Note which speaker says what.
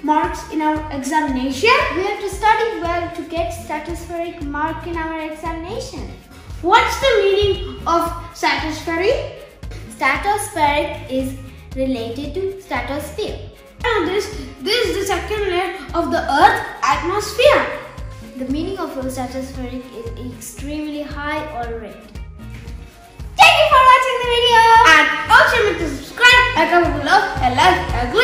Speaker 1: marks in our examination.
Speaker 2: We have to study well to get stratospheric mark in our examination.
Speaker 1: What's the meaning of stratospheric?
Speaker 2: Stratospheric is related to stratosphere.
Speaker 1: And this is the second layer of the Earth atmosphere.
Speaker 2: The meaning of stratospheric is extremely high or red.
Speaker 1: Thank you for watching the video. And also make sure to subscribe, comment below, and like,